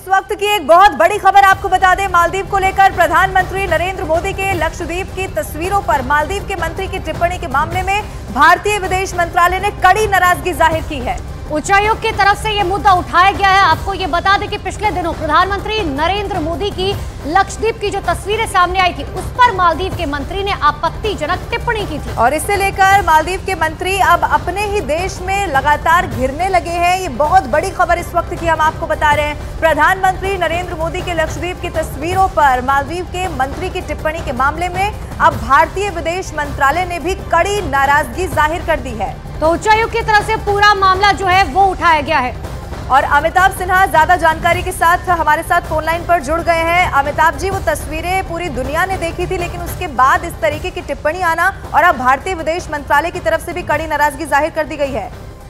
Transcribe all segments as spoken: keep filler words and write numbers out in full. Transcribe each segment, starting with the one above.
इस वक्त की एक बहुत बड़ी खबर आपको बता दें। मालदीव को लेकर प्रधानमंत्री नरेंद्र मोदी के लक्षद्वीप की तस्वीरों पर मालदीव के मंत्री की टिप्पणी के मामले में भारतीय विदेश मंत्रालय ने कड़ी नाराजगी जाहिर की है। उच्चायोग की तरफ से यह मुद्दा उठाया गया है। आपको ये बता दें कि पिछले दिनों प्रधानमंत्री नरेंद्र मोदी की लक्षद्वीप की जो तस्वीरें सामने आई थी, उस पर मालदीव के मंत्री ने आपत्तिजनक टिप्पणी की थी और इससे लेकर मालदीव के मंत्री अब अपने ही देश में लगातार घिरने लगे हैं। ये बहुत बड़ी खबर इस वक्त की हम आपको बता रहे हैं। प्रधानमंत्री नरेंद्र मोदी के लक्षद्वीप की तस्वीरों पर मालदीव के मंत्री की टिप्पणी के मामले में अब भारतीय विदेश मंत्रालय ने भी कड़ी नाराजगी जाहिर कर दी है। तो उच्चायोग की तरफ से पूरा मामला जो है वो उठाया गया है और अमिताभ सिन्हा ज्यादा जानकारी के साथ हमारे साथ फोन लाइन पर जुड़ गए हैं। अमिताभ जी, वो तस्वीरें पूरी दुनिया ने देखी थी, लेकिन उसके बाद इस तरीके की टिप्पणी आना और अब भारतीय विदेश मंत्रालय की तरफ से भी कड़ी नाराजगी जाहिर कर दी गई है।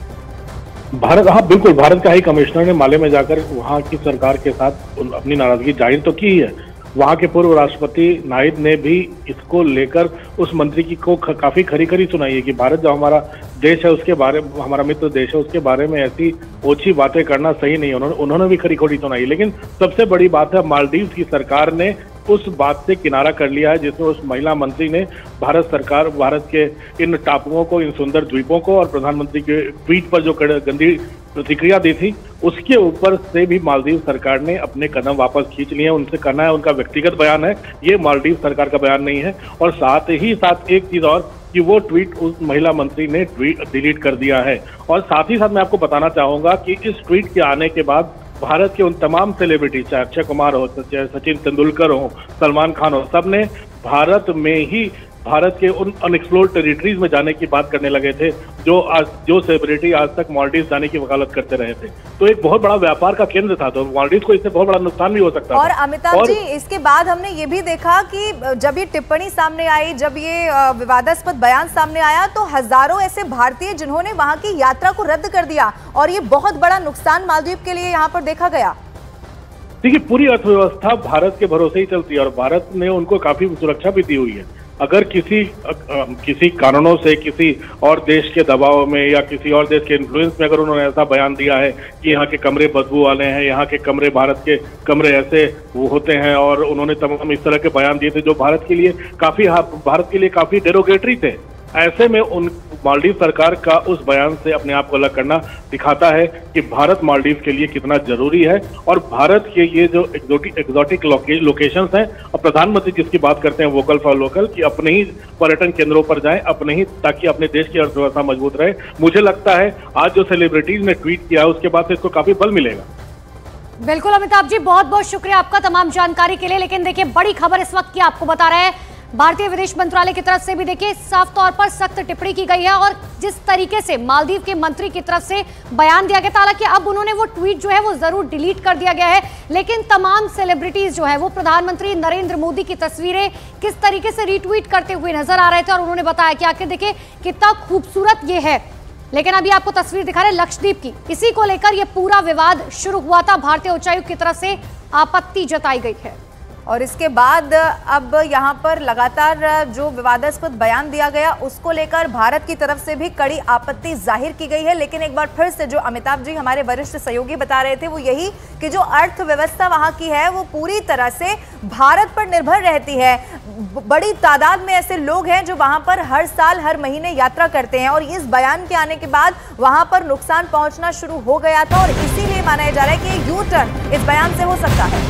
भारत हाँ बिल्कुल, भारत का हाई कमिश्नर ने माले में जाकर वहाँ की सरकार के साथ अपनी नाराजगी जाहिर तो की है। वहाँ के पूर्व राष्ट्रपति नायडू ने भी इसको लेकर उस मंत्री की को काफी खरी खरी सुनाई है कि भारत जो हमारा देश है, उसके बारे में, हमारा मित्र देश है, उसके बारे में ऐसी ओछी बातें करना सही नहीं है। उन्होंने उन्होंने भी खरी खोटी सुनाई। लेकिन सबसे बड़ी बात है, मालदीव की सरकार ने उस बात से किनारा कर लिया है जिसमें उस महिला मंत्री ने भारत सरकार, भारत के इन टापुओं को, इन सुंदर द्वीपों को और प्रधानमंत्री के ट्वीट पर जो गंदी प्रतिक्रिया दी थी, उसके ऊपर से भी मालदीव सरकार ने अपने कदम वापस खींच लिए हैं। उनसे कहना है, उनका व्यक्तिगत बयान है, ये मालदीव सरकार का बयान नहीं है। और साथ ही साथ एक चीज और कि वो ट्वीट उस महिला मंत्री ने ट्वीट डिलीट कर दिया है। और साथ ही साथ मैं आपको बताना चाहूंगा कि इस ट्वीट के आने के बाद भारत के उन तमाम सेलिब्रिटी, चाहे अक्षय कुमार हो, चाहे सचिन तेंदुलकर हो, सलमान खान हो, सब ने भारत में ही भारत के उन अनएक्सप्लोर्ड टेरिटरीज में जाने की बात करने लगे थे जो आज जो सेलिब्रिटी आज तक मालदीव जाने की वकालत करते रहे थे। तो एक बहुत बड़ा व्यापार का केंद्र था, तो मालदीव को इससे बहुत बड़ा नुकसान भी हो सकता और था। अमिताभ और... जी, इसके बाद हमने ये भी देखा कि जब ये टिप्पणी सामने आई, जब ये विवादास्पद बयान सामने आया, तो हजारों ऐसे भारतीय जिन्होंने वहां की यात्रा को रद्द कर दिया और ये बहुत बड़ा नुकसान मालदीव के लिए यहाँ पर देखा गया। देखिए, पूरी अर्थव्यवस्था भारत के भरोसे ही चलती है और भारत ने उनको काफी सुरक्षा भी दी हुई है। अगर किसी किसी कारणों से किसी और देश के दबाव में या किसी और देश के इन्फ्लुएंस में अगर उन्होंने ऐसा बयान दिया है कि यहाँ के कमरे बदबू वाले हैं, यहाँ के कमरे, भारत के कमरे ऐसे वो होते हैं, और उन्होंने तमाम इस तरह के बयान दिए थे जो भारत के लिए काफी भारत के लिए काफी डेरोगेटरी थे, ऐसे में उन मालदीव सरकार का उस बयान से अपने आप को अलग करना दिखाता है कि भारत मालदीव के लिए कितना जरूरी है। और भारत के ये जो एक्सोटिक एक्सोटिक लोकेशंस हैं, और प्रधानमंत्री जिसकी बात करते हैं वोकल फॉर लोकल, कि अपने ही पर्यटन केंद्रों पर जाएं, अपने ही, ताकि अपने देश की अर्थव्यवस्था मजबूत रहे। मुझे लगता है आज जो सेलिब्रिटीज ने ट्वीट किया उसके बाद से इसको काफी बल मिलेगा। बिल्कुल अमिताभ जी, बहुत बहुत शुक्रिया आपका तमाम जानकारी के लिए। लेकिन देखिए, बड़ी खबर इस वक्त की आपको बता रहे हैं, भारतीय विदेश मंत्रालय की तरफ से भी देखिए साफ तौर पर सख्त टिप्पणी की गई है और जिस तरीके से मालदीव के मंत्री की तरफ से बयान दिया गया था, हालांकि अब उन्होंने वो ट्वीट जो है वो जरूर डिलीट कर दिया गया है, लेकिन तमाम सेलिब्रिटीज जो है वो प्रधानमंत्री नरेंद्र मोदी की तस्वीरें किस तरीके से रीट्वीट करते हुए नजर आ रहे थे और उन्होंने बताया कि आखिर देखिए कितना खूबसूरत ये है। लेकिन अभी आपको तस्वीर दिखा रहे हैं लक्षद्वीप की, इसी को लेकर यह पूरा विवाद शुरू हुआ था। भारतीय उच्चायुक्त की तरफ से आपत्ति जताई गई है और इसके बाद अब यहाँ पर लगातार जो विवादास्पद बयान दिया गया उसको लेकर भारत की तरफ से भी कड़ी आपत्ति जाहिर की गई है। लेकिन एक बार फिर से जो अमिताभ जी हमारे वरिष्ठ सहयोगी बता रहे थे वो यही कि जो अर्थव्यवस्था वहाँ की है वो पूरी तरह से भारत पर निर्भर रहती है। बड़ी तादाद में ऐसे लोग हैं जो वहाँ पर हर साल हर महीने यात्रा करते हैं और इस बयान के आने के बाद वहाँ पर नुकसान पहुँचना शुरू हो गया था और इसीलिए माना जा रहा है कि यू टर्न इस बयान से हो सकता है।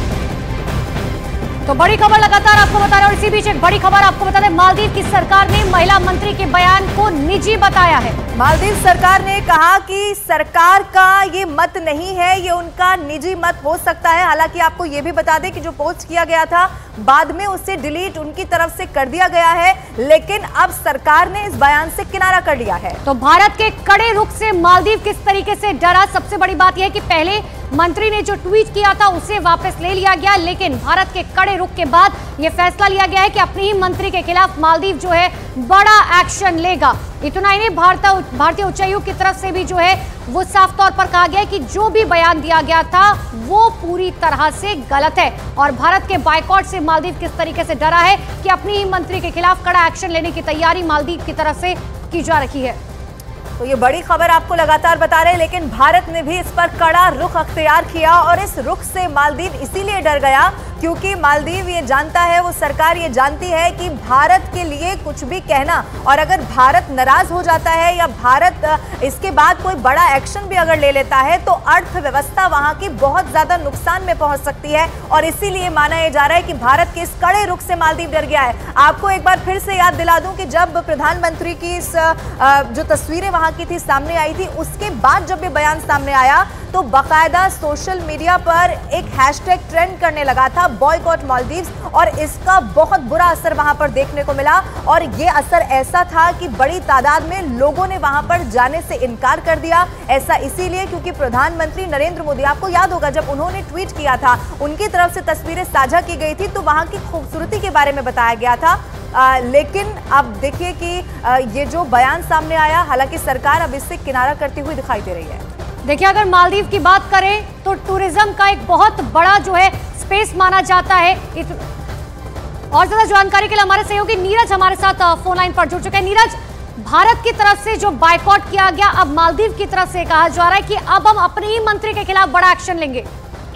तो बड़ी खबर लगातार आपको बता रहे हैं और इसी बीच एक बड़ी खबर आपको बता दें, मालदीव की सरकार ने महिला मंत्री के बयान को निजी बताया है। मालदीव सरकार ने कहा कि सरकार का ये मत नहीं है, ये उनका निजी मत हो सकता है। हालांकि आपको ये भी बता दें कि जो पोस्ट किया गया था बाद में उससे डिलीट उनकी तरफ से कर दिया गया है, लेकिन अब सरकार ने इस बयान से किनारा कर लिया है। तो भारत के कड़े रुख से मालदीव किस तरीके से डरा, सबसे बड़ी बात यह है कि पहले मंत्री ने जो ट्वीट किया था उसे वापस ले लिया गया, लेकिन भारत के कड़े रुख के बाद यह फैसला लिया गया है कि अपनी ही मंत्री के खिलाफ मालदीव जो है बड़ा एक्शन लेगा। इतना ही नहीं, भारत भारतीय उच्चायुक्त की तरफ से भी जो है वो साफ तौर पर कहा गया है कि जो भी बयान दिया गया था वो पूरी तरह से गलत है और भारत के बायकॉट से मालदीव किस तरीके से डरा है कि अपनी ही मंत्री के खिलाफ कड़ा एक्शन लेने की तैयारी मालदीव की तरफ से की जा रही है। तो ये बड़ी खबर आपको लगातार बता रहे हैं, लेकिन भारत ने भी इस पर कड़ा रुख अख्तियार किया और इस रुख से मालदीव इसीलिए डर गया क्योंकि मालदीव ये जानता है, वो सरकार ये जानती है कि भारत के लिए कुछ भी कहना और अगर भारत नाराज हो जाता है या भारत इसके बाद कोई बड़ा एक्शन भी अगर ले लेता है तो अर्थव्यवस्था वहां की बहुत ज्यादा नुकसान में पहुंच सकती है और इसीलिए माना यह जा रहा है कि भारत के इस कड़े रुख से मालदीव डर गया है। आपको एक बार फिर से याद दिला दूं कि जब प्रधानमंत्री की इस जो तस्वीरें वहां की थी सामने आई थी, उसके बाद जब ये बयान सामने आया तो बाकायदा सोशल मीडिया पर एक हैशटैग ट्रेंड करने लगा था, बॉयकॉट मालदीव्स, और इसका बहुत बुरा असर वहां पर देखने को मिला और ये असर ऐसा था कि बड़ी तादाद में लोगों ने वहां पर जाने से इनकार कर दिया। ऐसा इसीलिए क्योंकि प्रधानमंत्री नरेंद्र मोदी, आपको याद होगा जब उन्होंने ट्वीट किया था, उनकी तरफ से तस्वीरें साझा की गई थी तो वहां की खूबसूरती के बारे में बताया गया था। आ, लेकिन अब देखिए कि आ, ये जो बयान सामने आया, हालांकि सरकार अब इससे किनारा करती हुई दिखाई दे रही है। देखिए, अगर मालदीव की बात करें तो टूरिज्म का एक बहुत बड़ा जो है स्पेस माना जाता है। और ज्यादा जानकारी के लिए हमारे सहयोगी नीरज हमारे साथ फोन लाइन पर जुड़ चुके हैं। नीरज, भारत की तरफ से जो बायकॉट किया गया, अब मालदीव की तरफ से कहा जा रहा है कि अब हम अपने ही मंत्री के खिलाफ बड़ा एक्शन लेंगे।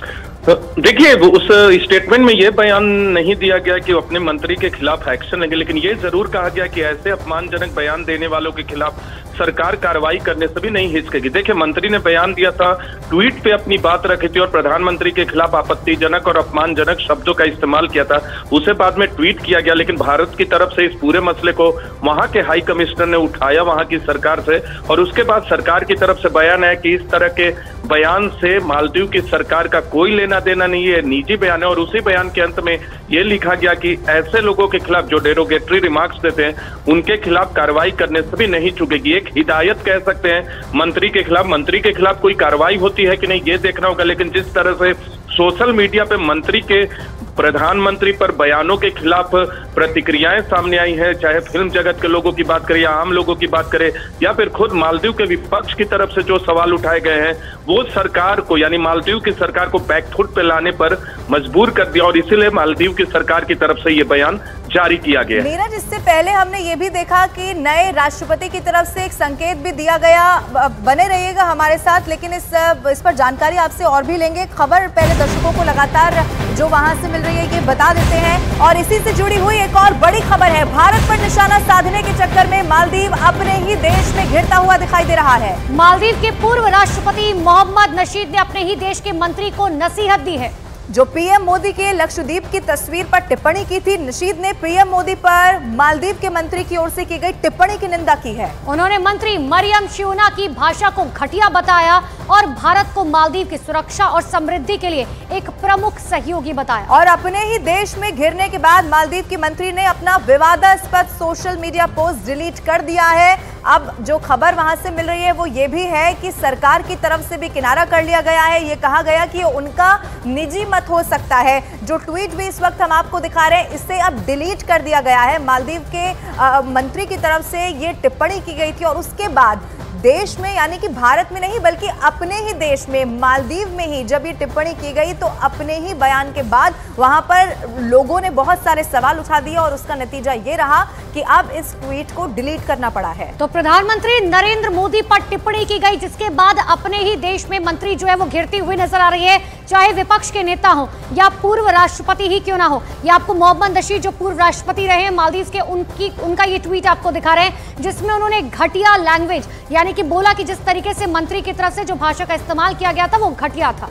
देखिए, उस स्टेटमेंट में यह बयान नहीं दिया गया कि वो अपने मंत्री के खिलाफ एक्शन लेंगे, लेकिन ये जरूर कहा गया कि ऐसे अपमानजनक बयान देने वालों के खिलाफ सरकार कार्रवाई करने से भी नहीं हिचकेगी। देखिए, मंत्री ने बयान दिया था, ट्वीट पे अपनी बात रखी थी और प्रधानमंत्री के खिलाफ आपत्तिजनक और अपमानजनक शब्दों का इस्तेमाल किया था। उसे बाद में ट्वीट किया गया, लेकिन भारत की तरफ से इस पूरे मसले को वहां के हाई कमिश्नर ने उठाया वहां की सरकार से, और उसके बाद सरकार की तरफ से बयान है कि इस तरह के बयान से मालदीव की सरकार का कोई लेना देना नहीं है, निजी बयान है। और उसी बयान के अंत में यह लिखा गया कि ऐसे लोगों के खिलाफ जो डेरोगेटरी रिमार्क्स देते हैं, उनके खिलाफ कार्रवाई करने से भी नहीं चूकेगी। एक हिदायत कह सकते हैं मंत्री के खिलाफ। मंत्री के खिलाफ कोई कार्रवाई होती है कि नहीं ये देखना होगा, लेकिन जिस तरह से सोशल मीडिया पे मंत्री के प्रधानमंत्री पर बयानों के खिलाफ प्रतिक्रियाएं सामने आई हैं, चाहे फिल्म जगत के लोगों की बात करें या आम लोगों की बात करें या फिर खुद मालदीव के विपक्ष की तरफ से जो सवाल उठाए गए हैं, वो सरकार को यानी मालदीव की सरकार को बैकफुट पे लाने पर मजबूर कर दिया और इसीलिए मालदीव की सरकार की तरफ से ये बयान जारी किया गया। नीरज, इससे पहले हमने ये भी देखा कि नए राष्ट्रपति की तरफ से एक संकेत भी दिया गया। बने रहिएगा हमारे साथ, लेकिन इस इस पर जानकारी आपसे और भी लेंगे। खबर पहले दर्शकों को लगातार जो वहां से मिल रही है ये बता देते हैं, और इसी से जुड़ी हुई एक और बड़ी खबर है। भारत पर निशाना साधने के चक्कर में मालदीव अपने ही देश में घिरता हुआ दिखाई दे रहा है। मालदीव के पूर्व राष्ट्रपति मोहम्मद नशीद ने अपने ही देश के मंत्री को नसीहत दी है। जो पीएम मोदी के लक्षद्वीप की तस्वीर पर टिप्पणी की थी, नशीद ने पीएम मोदी पर मालदीव के मंत्री की ओर से की गई टिप्पणी की निंदा की है। उन्होंने मंत्री मरियम शिवना की भाषा को घटिया बताया और भारत को मालदीव की सुरक्षा और समृद्धि के लिए एक प्रमुख सहयोगी बताया। और अपने ही देश में घिरने के बाद मालदीव की मंत्री ने अपना विवादास्पद सोशल मीडिया पोस्ट डिलीट कर दिया है। अब जो खबर वहां से मिल रही है वो ये भी है कि सरकार की तरफ से भी किनारा कर लिया गया है। ये कहा गया कि उनका निजी मत हो सकता है। जो ट्वीट भी इस वक्त हम आपको दिखा रहे हैं, इससे अब डिलीट कर दिया गया है। मालदीव के आ, मंत्री की तरफ से ये टिप्पणी की गई थी और उसके बाद देश में, यानी कि भारत में नहीं बल्कि अपने ही देश में, मालदीव में ही जब ये टिप्पणी की गई तो अपने ही बयान के बाद वहां पर लोगों ने बहुत सारे सवाल उठा दिए और उसका नतीजा ये रहा कि अब इस ट्वीट को डिलीट करना पड़ा है। तो प्रधानमंत्री नरेंद्र मोदी पर टिप्पणी की गई, जिसके बाद अपने ही देश में मंत्री जो है वो घिरती हुई नजर आ रही है, चाहे विपक्ष के नेता हो या पूर्व राष्ट्रपति ही क्यों ना हो। या आपको मोहम्मद नशीद जो पूर्व राष्ट्रपति रहे हैं मालदीव के, उनकी उनका ये ट्वीट आपको दिखा रहे हैं जिसमें उन्होंने घटिया लैंग्वेज यानी कि बोला कि जिस तरीके से मंत्री की तरफ से जो भाषा का इस्तेमाल किया गया था वो घटिया था।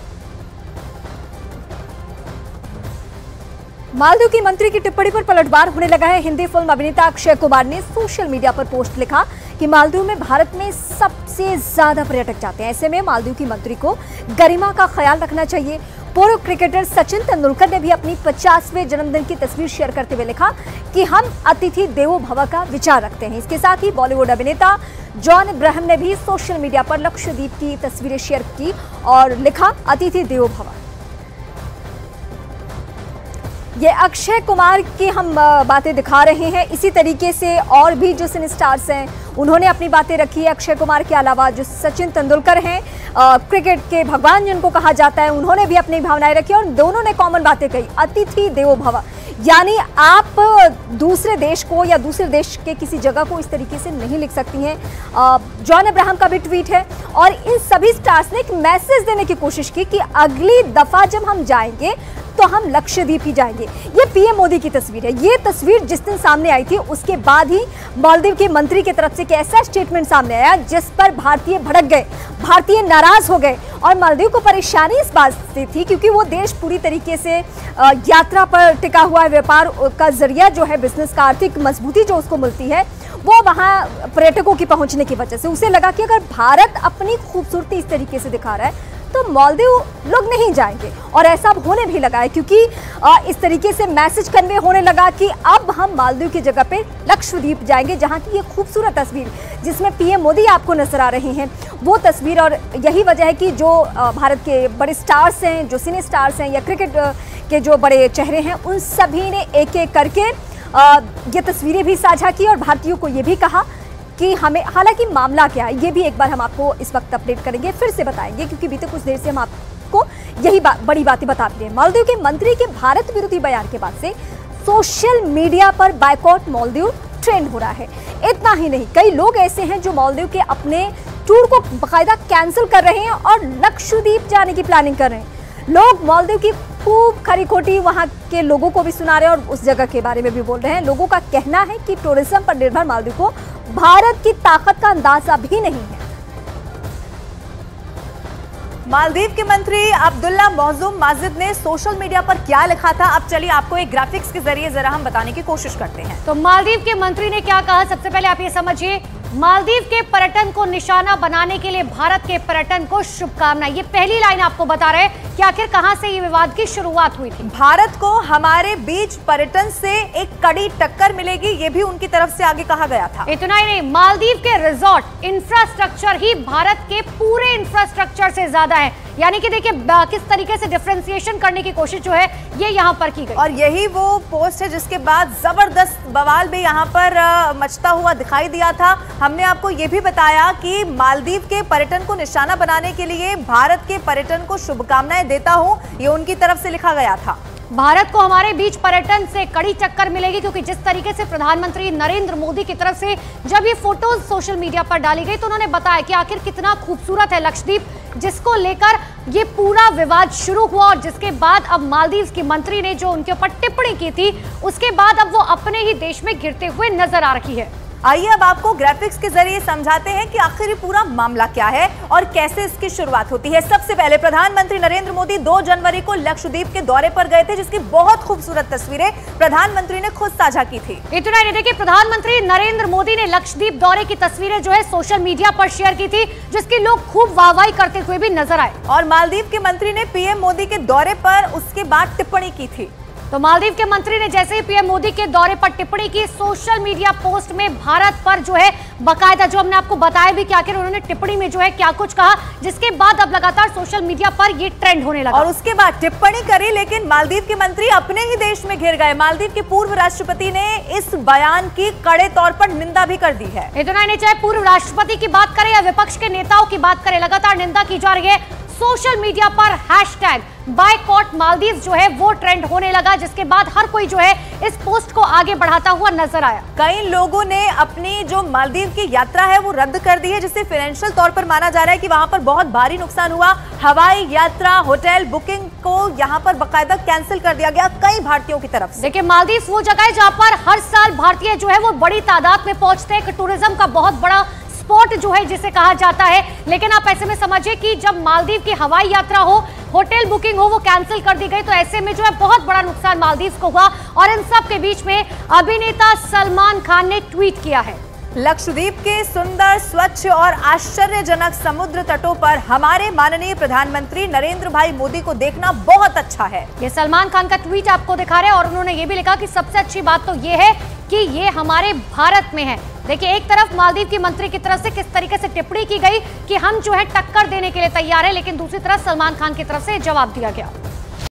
मालदीव की मंत्री की टिप्पणी पर पलटवार होने लगा है। हिंदी फिल्म अभिनेता अक्षय कुमार ने सोशल मीडिया पर पोस्ट लिखा कि मालदीव में भारत में सबसे ज्यादा पर्यटक जाते हैं, ऐसे में मालदीव की मंत्री को गरिमा का ख्याल रखना चाहिए। पूर्व क्रिकेटर सचिन तेंदुलकर ने भी अपनी पचासवें जन्मदिन की तस्वीर शेयर करते हुए लिखा कि हम अतिथि देवो भव का विचार रखते हैं। इसके साथ ही बॉलीवुड अभिनेता जॉन अब्राहम ने भी सोशल मीडिया पर लक्षद्वीप की तस्वीरें शेयर की और लिखा अतिथि देवो भव। ये अक्षय कुमार की हम बातें दिखा रहे हैं। इसी तरीके से और भी जो सिने स्टार्स हैं उन्होंने अपनी बातें रखी है। अक्षय कुमार के अलावा जो सचिन तेंदुलकर हैं, क्रिकेट के भगवान जिनको कहा जाता है, उन्होंने भी अपनी भावनाएं रखी और दोनों ने कॉमन बातें कही। अतिथि देवो भव, यानी आप दूसरे देश को या दूसरे देश के किसी जगह को इस तरीके से नहीं लिख सकती हैं। जॉन अब्राहम का भी ट्वीट है और इन सभी स्टार्स ने एक मैसेज देने की कोशिश की कि अगली दफा जब हम जाएंगे तो हम लक्षद्वीप ही जाएंगे। ये पीएम मोदी की तस्वीर है। ये तस्वीर जिस दिन सामने आई थी उसके बाद ही मालदीव के मंत्री की तरफ से एक ऐसा स्टेटमेंट सामने आया जिस पर भारतीय भड़क गए, भारतीय नाराज हो गए। और मालदीव को परेशानी इस बात से थी क्योंकि वो देश पूरी तरीके से यात्रा पर टिका हुआ है। व्यापार का जरिया जो है, बिजनेस का आर्थिक मजबूती जो उसको मिलती है, वो वहाँ पर्यटकों की पहुंचने की वजह से उसे लगा कि अगर भारत अपनी खूबसूरती इस तरीके से दिखा रहा है तो मालदीव लोग नहीं जाएंगे। और ऐसा अब होने भी लगा है क्योंकि इस तरीके से मैसेज कन्वे होने लगा कि अब हम मालदीव की जगह पे लक्षद्वीप जाएंगे, जहां की ये खूबसूरत तस्वीर जिसमें पीएम मोदी आपको नजर आ रहे हैं, वो तस्वीर। और यही वजह है कि जो भारत के बड़े स्टार्स हैं, जो सिने स्टार्स हैं या क्रिकेट के जो बड़े चेहरे हैं, उन सभी ने एक एक करके ये तस्वीरें भी साझा की और भारतीयों को ये भी कहा कि हमें, हालांकि मामला क्या है ये भी एक बार हम आपको इस वक्त अपडेट करेंगे, फिर से बताएंगे क्योंकि बीते कुछ देर से हम आपको यही बा, बड़ी बातें बता रहे हैं। मालदीव के मंत्री के भारत विरोधी बयान के बाद से सोशल मीडिया पर बायकॉट मालदीव ट्रेंड हो रहा है। इतना ही नहीं, कई लोग ऐसे हैं जो मालदीव के अपने टूर को बाकायदा कैंसिल कर रहे हैं और लक्षद्वीप जाने की प्लानिंग कर रहे हैं। लोग मालदीव की खूब खरी खोटी वहां के लोगों को भी सुना रहे हैं और उस जगह के बारे में भी बोल रहे हैं। लोगों का कहना है कि टूरिज्म पर निर्भर मालदीव को भारत की ताकत का अंदाजा भी नहीं है। मालदीव के मंत्री अब्दुल्ला मौजूम माजिद ने सोशल मीडिया पर क्या लिखा था, अब चलिए आपको एक ग्राफिक्स के जरिए जरा हम बताने की कोशिश करते हैं। तो मालदीव के मंत्री ने क्या कहा, सबसे पहले आप ये समझिए। मालदीव के पर्यटन को निशाना बनाने के लिए भारत के पर्यटन को शुभकामनाएं। ये पहली लाइन आपको बता रहे हैं कि आखिर कहां से ये विवाद की शुरुआत हुई थी। भारत को हमारे बीच पर्यटन से एक कड़ी टक्कर मिलेगी, ये भी उनकी तरफ से आगे कहा गया था। इतना ही नहीं, मालदीव के रिजॉर्ट इंफ्रास्ट्रक्चर ही भारत के पूरे इंफ्रास्ट्रक्चर से ज्यादा है। यानी कि देखिए किस तरीके से डिफरेंशिएशन करने की कोशिश जो है ये यहाँ पर की गई। और यही वो पोस्ट है जिसके बाद जबरदस्त बवाल भी यहाँ पर मचता हुआ दिखाई दिया था। हमने आपको ये भी बताया कि मालदीव के पर्यटन को निशाना बनाने के लिए भारत के पर्यटन को शुभकामनाएं देता हूं, ये उनकी तरफ से लिखा गया था। भारत को हमारे बीच पर्यटन से कड़ी टक्कर मिलेगी क्योंकि जिस तरीके से प्रधानमंत्री नरेंद्र मोदी की तरफ से जब ये फोटोज सोशल मीडिया पर डाली गई तो उन्होंने बताया कि आखिर कितना खूबसूरत है लक्षद्वीप, जिसको लेकर ये पूरा विवाद शुरू हुआ। और जिसके बाद अब मालदीव की मंत्री ने जो उनके ऊपर टिप्पणी की थी उसके बाद अब वो अपने ही देश में घिरते हुए नजर आ रही है। आइए अब आपको ग्राफिक्स के जरिए समझाते हैं कि आखिर ये पूरा मामला क्या है और कैसे इसकी शुरुआत होती है। सबसे पहले प्रधानमंत्री नरेंद्र मोदी दो जनवरी को लक्षद्वीप के दौरे पर गए थे, जिसकी बहुत खूबसूरत तस्वीरें प्रधानमंत्री ने खुद साझा की थी। इतना ही देखिए, प्रधानमंत्री नरेंद्र मोदी ने लक्षद्वीप दौरे की तस्वीरें जो है सोशल मीडिया पर शेयर की थी, जिसकी लोग खूब वाहवाही करते हुए भी नजर आए। और मालदीव के मंत्री ने पीएम मोदी के दौरे पर उसके बाद टिप्पणी की थी। तो मालदीव के मंत्री ने जैसे ही पीएम मोदी के दौरे पर टिप्पणी की, सोशल मीडिया पोस्ट में भारत पर जो है बकायदा, जो हमने आपको बताया भी कि आखिर उन्होंने टिप्पणी में जो है क्या कुछ कहा, जिसके बाद अब लगातार सोशल मीडिया पर ये ट्रेंड होने लगा। और उसके बाद टिप्पणी करी, लेकिन मालदीव के मंत्री अपने ही देश में घिर गए। मालदीव के पूर्व राष्ट्रपति ने इस बयान की कड़े तौर पर निंदा भी कर दी है। इतना ही नहीं, चाहे पूर्व राष्ट्रपति की बात करें या विपक्ष के नेताओं की बात करें, लगातार निंदा की जा रही है। सोशल मीडिया पर हैशटैग बायकॉट मालदीव जो है वो ट्रेंड होने लगा, जिसके बाद हर कोई जो है इस पोस्ट को आगे बढ़ाता हुआ नजर आया। कई लोगों ने अपनी जो मालदीव की यात्रा है वो रद्द कर दी है, जिससे फाइनेंशियल तौर पर माना जा रहा है कि वहां पर बहुत भारी नुकसान हुआ। हवाई यात्रा, होटल बुकिंग को यहां पर बाकायदा कैंसिल कर दिया गया कई भारतीयों की तरफ से। देखिए, मालदीव वो जगह है जहां पर हर साल भारतीय जो है वो बड़ी तादाद में पहुंचते हैं। टूरिज्म का बहुत बड़ा स्पॉट जो है जिसे कहा जाता है। लेकिन आप ऐसे में समझिए कि जब मालदीव की हवाई यात्रा हो, होटल बुकिंग हो, वो कैंसिल कर दी गई, तो ऐसे में जो है बहुत बड़ा नुकसान मालदीव को हुआ। और इन सब के बीच में अभिनेता सलमान खान ने ट्वीट किया है, लक्षद्वीप के सुंदर, स्वच्छ और आश्चर्यजनक समुद्र तटों पर हमारे माननीय प्रधानमंत्री नरेंद्र भाई मोदी को देखना बहुत अच्छा है। ये सलमान खान का ट्वीट आपको दिखा रहे हैं। और उन्होंने ये भी लिखा कि सबसे अच्छी बात तो ये है कि ये हमारे भारत में है। देखिए, एक तरफ मालदीव की मंत्री की तरफ से किस तरीके से टिप्पणी की गई कि हम जो है टक्कर देने के लिए तैयार है, लेकिन दूसरी तरफ सलमान खान की तरफ से जवाब दिया गया।